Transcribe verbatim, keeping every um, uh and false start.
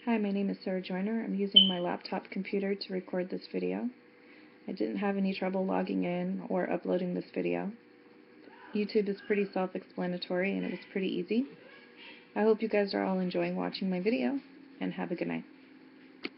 Hi, my name is Sarah Joyner. I'm using my laptop computer to record this video. I didn't have any trouble logging in or uploading this video. YouTube is pretty self-explanatory and it was pretty easy. I hope you guys are all enjoying watching my video, and have a good night.